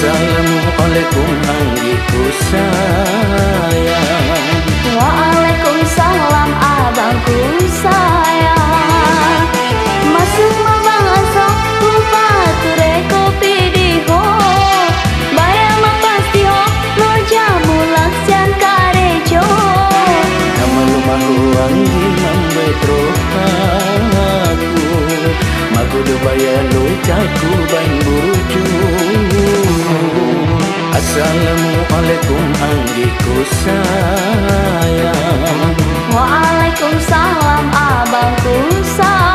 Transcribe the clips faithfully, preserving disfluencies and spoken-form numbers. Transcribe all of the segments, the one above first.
Assalamualaikum anggiku sayang. Waalaikumsalam abangku sayang. Masuk mabang asok lupa ture kopi diho. Bayar mapasti ho lo jamu laksian karejo. Nama lumahu anggi membetro aku. Maku do bayar lo jaku bain buruju. Assalamualaikum anggiku sayang. Waalaikumsalam abangku sayang.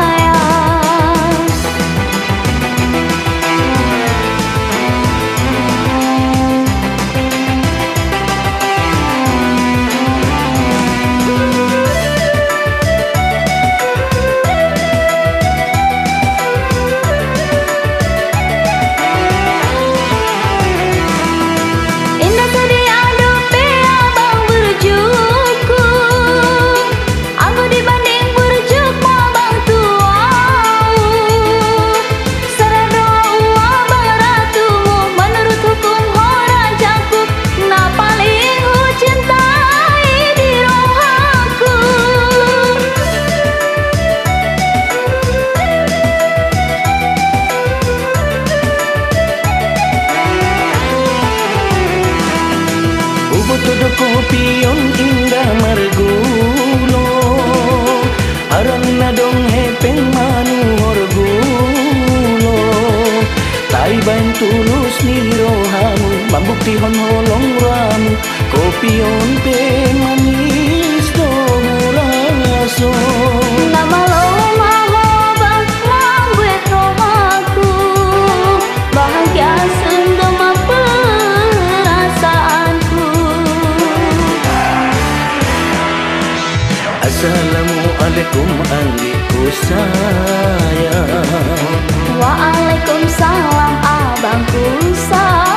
Todo kopion indah margulo. Aran na dong hepeng manu orgulo. Tai bain tulus ni rohamu. Mambukti hon holong ramu. Kopion pe manis do raso. Nama lo maho bang mangguet romaku. Bahagia sendoma perasaanku. Assalamualaikum anggiku sayang. Waalaikumsalam abangku sayang.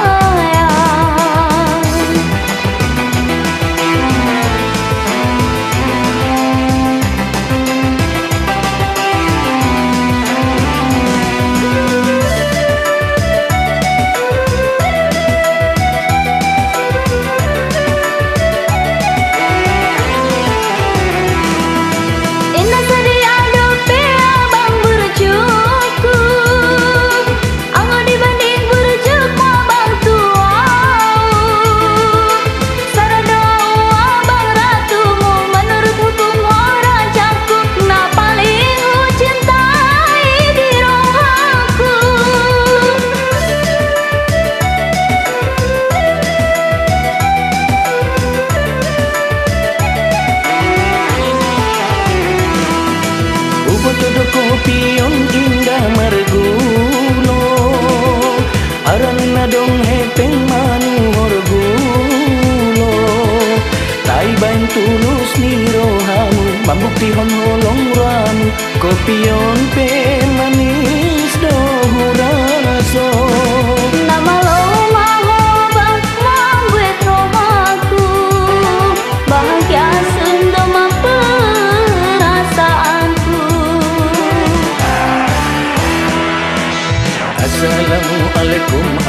Todo kopion indah margulo. Aran na dong hepeng manu orgulo. Tai bain tulus ni rohamu. Mambukti hon holong ramu. Kopion pe manis do raso. Nama lo maho bang mangguet romaku. Bahagia sendoma perasaanku. Assalamualaikum